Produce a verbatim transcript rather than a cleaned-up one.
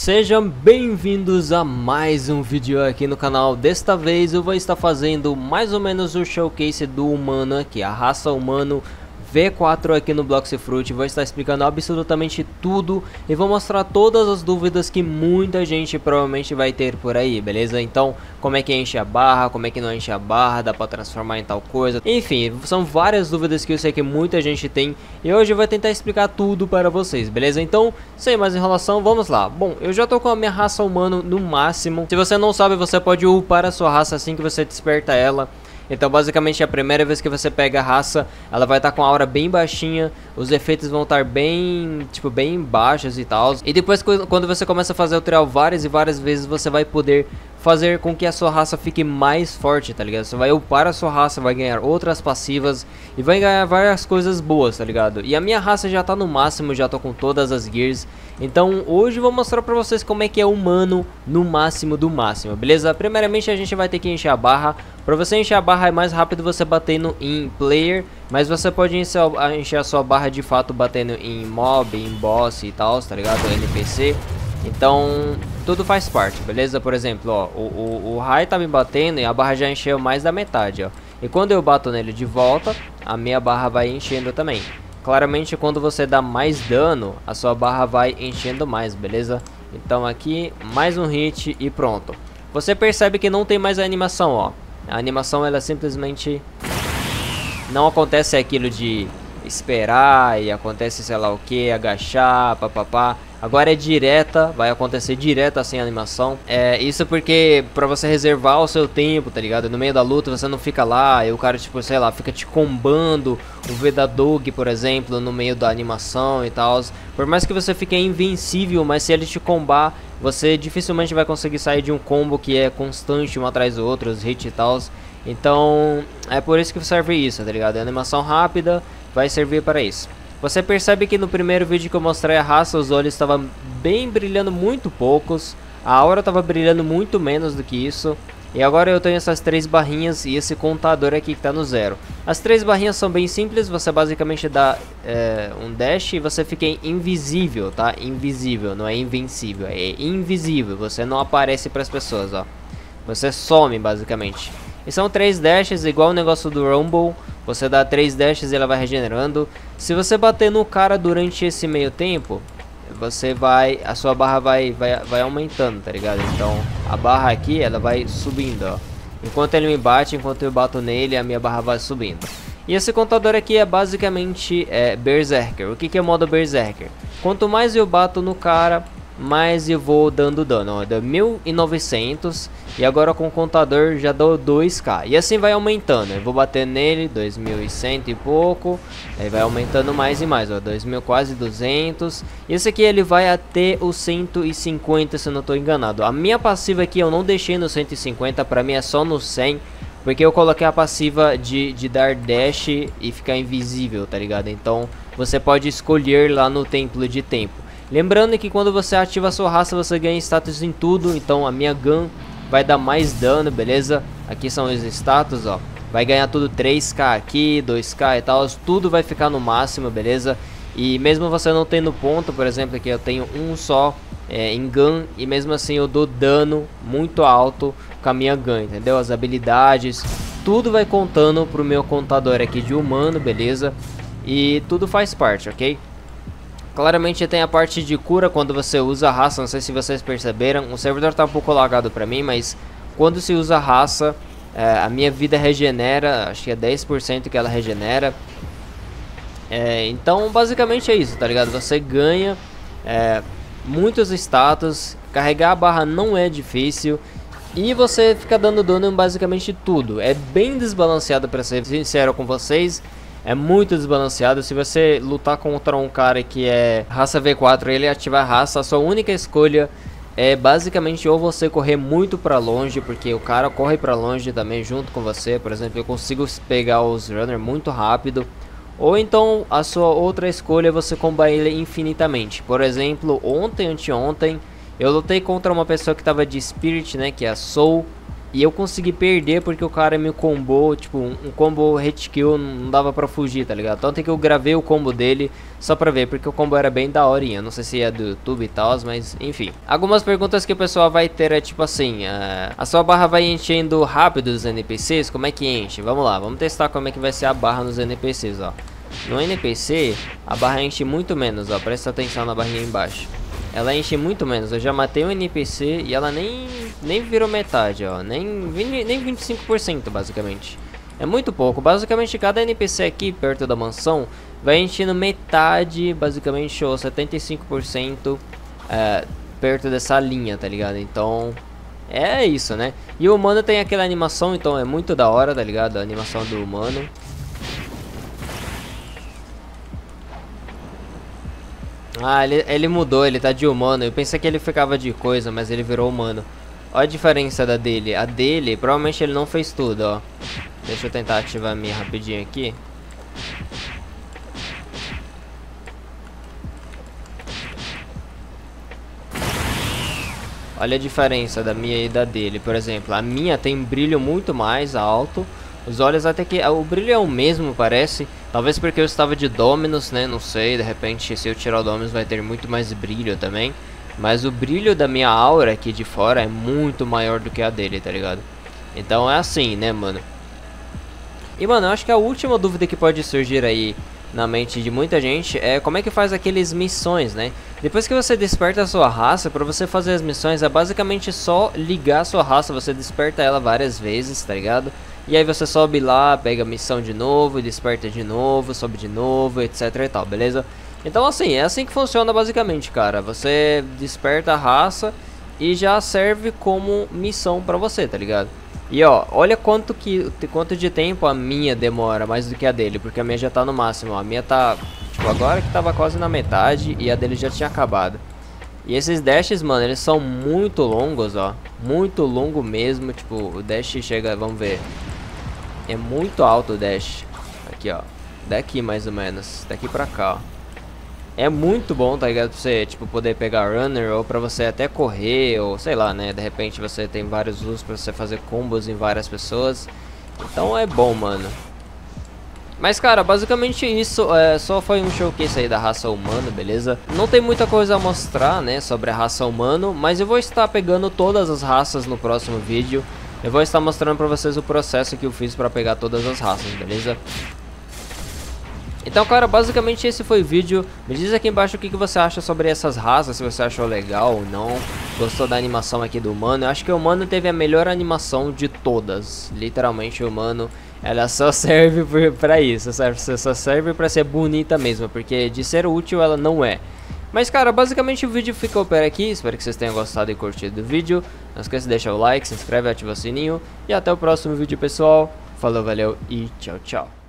Sejam bem-vindos a mais um vídeo aqui no canal. Desta vez eu vou estar fazendo mais ou menos o showcase do humano aqui, a raça humano V quatro aqui no Bloxy Fruit. Vou estar explicando absolutamente tudo e vou mostrar todas as dúvidas que muita gente provavelmente vai ter por aí, beleza? Então, como é que enche a barra, como é que não enche a barra, dá pra transformar em tal coisa. Enfim, são várias dúvidas que eu sei que muita gente tem e hoje eu vou tentar explicar tudo para vocês, beleza? Então, sem mais enrolação, vamos lá. Bom, eu já tô com a minha raça humano no máximo. Se você não sabe, você pode upar a sua raça assim que você desperta ela. Então basicamente a primeira vez que você pega a raça, ela vai estar com a aura bem baixinha, os efeitos vão estar bem, tipo, bem baixos e tal. E depois quando você começa a fazer o trial várias e várias vezes, você vai poder fazer com que a sua raça fique mais forte, tá ligado? Você vai upar a sua raça, vai ganhar outras passivas e vai ganhar várias coisas boas, tá ligado? E a minha raça já tá no máximo, já tô com todas as gears. Então hoje eu vou mostrar pra vocês como é que é humano no máximo do máximo, beleza? Primeiramente a gente vai ter que encher a barra. Pra você encher a barra é mais rápido você batendo em player, mas você pode encher, encher a sua barra de fato batendo em mob, em boss e tal, tá ligado? N P C. Então, tudo faz parte, beleza? Por exemplo, ó, o, o, o Rai tá me batendo e a barra já encheu mais da metade, ó. E quando eu bato nele de volta, a minha barra vai enchendo também. Claramente, quando você dá mais dano, a sua barra vai enchendo mais, beleza? Então aqui, mais um hit e pronto. Você percebe que não tem mais a animação, ó. A animação, ela simplesmente... não acontece aquilo de esperar e acontece sei lá o que, agachar, papapá. Agora é direta, vai acontecer direta sem animação. É isso porque pra você reservar o seu tempo, tá ligado? No meio da luta você não fica lá e o cara, tipo, sei lá, fica te combando o Vedadog, por exemplo, no meio da animação e tal. Por mais que você fique invencível, mas se ele te combar, você dificilmente vai conseguir sair de um combo que é constante um atrás do outro, os hits e tal. Então é por isso que serve isso, tá ligado? A animação rápida vai servir para isso. Você percebe que no primeiro vídeo que eu mostrei a raça, os olhos estavam bem brilhando muito poucos. A aura estava brilhando muito menos do que isso. E agora eu tenho essas três barrinhas e esse contador aqui que está no zero. As três barrinhas são bem simples, você basicamente dá é, um dash e você fica invisível, tá? Invisível, não é invencível, é invisível. Você não aparece para as pessoas, ó. Você some basicamente. E são três dashes, igual o negócio do Rumble. Você dá três dashes e ela vai regenerando. Se você bater no cara durante esse meio tempo, você vai, a sua barra vai, vai, vai aumentando, tá ligado? Então a barra aqui, ela vai subindo, ó. Enquanto ele me bate, enquanto eu bato nele, a minha barra vai subindo. E esse contador aqui é basicamente é, Berserker. O que, que é o modo Berserker? Quanto mais eu bato no cara, mais eu vou dando dano, ó, deu mil e novecentos e agora com o contador já dou dois K e assim vai aumentando. Eu vou bater nele dois mil e cem e pouco, aí vai aumentando mais e mais, ó, dois mil, quase duzentos. E esse aqui ele vai até os cento e cinquenta, se eu não estou enganado. A minha passiva aqui eu não deixei no cento e cinquenta, para mim é só no cem, porque eu coloquei a passiva de, de dar dash e ficar invisível, tá ligado? Então você pode escolher lá no templo de tempo. Lembrando que quando você ativa a sua raça, você ganha status em tudo. Então a minha gun vai dar mais dano, beleza? Aqui são os status, ó. Vai ganhar tudo três K aqui, dois K e tal. Tudo vai ficar no máximo, beleza? E mesmo você não tendo ponto, por exemplo, aqui eu tenho um só é, em gun. E mesmo assim eu dou dano muito alto com a minha gun, entendeu? As habilidades, tudo vai contando pro meu contador aqui de humano, beleza? E tudo faz parte, ok? Claramente tem a parte de cura quando você usa a raça, não sei se vocês perceberam. O servidor tá um pouco lagado pra mim, mas quando se usa a raça, é, a minha vida regenera, acho que é dez por cento que ela regenera. É, então basicamente é isso, tá ligado? Você ganha é, muitos status, carregar a barra não é difícil. E você fica dando dano em basicamente tudo. É bem desbalanceado, pra ser sincero com vocês. É muito desbalanceado. Se você lutar contra um cara que é raça V quatro e ele ativar a raça, a sua única escolha é basicamente ou você correr muito pra longe, porque o cara corre pra longe também junto com você. Por exemplo, eu consigo pegar os runners muito rápido. Ou então a sua outra escolha é você combar ele infinitamente. Por exemplo, ontem, anteontem, eu lutei contra uma pessoa que tava de Spirit, né, que é a Soul. E eu consegui perder porque o cara me combou, tipo, um, um combo hit kill, não dava pra fugir, tá ligado? Tanto que eu gravei o combo dele só pra ver, porque o combo era bem daorinha. Não sei se é do YouTube e tal, mas enfim. Algumas perguntas que o pessoal vai ter é tipo assim, uh, a sua barra vai enchendo rápido os N P Cs? Como é que enche? Vamos lá, vamos testar como é que vai ser a barra nos N P Cs, ó. No N P C, a barra enche muito menos, ó, presta atenção na barrinha embaixo. Ela enche muito menos, eu já matei um N P C e ela nem, nem virou metade, ó, nem, nem vinte e cinco por cento basicamente. É muito pouco, basicamente cada N P C aqui perto da mansão vai enchendo metade, basicamente, ou setenta e cinco por cento é, perto dessa linha, tá ligado? Então, é isso, né? E o humano tem aquela animação, então é muito da hora, tá ligado? A animação do humano. Ah, ele, ele mudou, ele tá de humano. Eu pensei que ele ficava de coisa, mas ele virou humano. Olha a diferença da dele. A dele, provavelmente ele não fez tudo, ó. Deixa eu tentar ativar a minha rapidinho aqui. Olha a diferença da minha e da dele. Por exemplo, a minha tem brilho muito mais alto. Os olhos até que... o brilho é o mesmo, parece. Talvez porque eu estava de Dominus, né? Não sei, de repente se eu tirar o Dominus vai ter muito mais brilho também. Mas o brilho da minha aura aqui de fora é muito maior do que a dele, tá ligado? Então é assim, né, mano? E, mano, eu acho que a última dúvida que pode surgir aí na mente de muita gente é como é que faz aqueles missões, né? Depois que você desperta a sua raça, pra você fazer as missões é basicamente só ligar a sua raça. Você desperta ela várias vezes, tá ligado? E aí você sobe lá, pega a missão de novo, desperta de novo, sobe de novo, etc e tal, beleza? Então assim, é assim que funciona basicamente, cara. Você desperta a raça e já serve como missão pra você, tá ligado? E ó, olha quanto, que, quanto de tempo a minha demora mais do que a dele, porque a minha já tá no máximo, ó. A minha tá, tipo, agora que tava quase na metade e a dele já tinha acabado. E esses dashes, mano, eles são muito longos, ó. Muito longo mesmo, tipo, o dash chega, vamos ver. É muito alto o dash. Aqui, ó. Daqui mais ou menos. Daqui pra cá, ó. É muito bom, tá ligado? Pra você, tipo, poder pegar runner ou pra você até correr, ou sei lá, né? De repente você tem vários loops pra você fazer combos em várias pessoas. Então é bom, mano. Mas, cara, basicamente isso é, só foi um showcase aí da raça humana, beleza? Não tem muita coisa a mostrar, né, sobre a raça humano, mas eu vou estar pegando todas as raças no próximo vídeo. Eu vou estar mostrando pra vocês o processo que eu fiz pra pegar todas as raças, beleza? Então, cara, basicamente esse foi o vídeo. Me diz aqui embaixo o que, que você acha sobre essas raças, se você achou legal ou não. Gostou da animação aqui do humano? Eu acho que o humano teve a melhor animação de todas. Literalmente o humano, ela só serve pra isso, só serve pra ser bonita mesmo, porque de ser útil ela não é. Mas, cara, basicamente o vídeo ficou por aqui. Espero que vocês tenham gostado e curtido o vídeo. Não esqueça de deixar o like, se inscreve, ativa o sininho. E até o próximo vídeo, pessoal. Falou, valeu e tchau, tchau.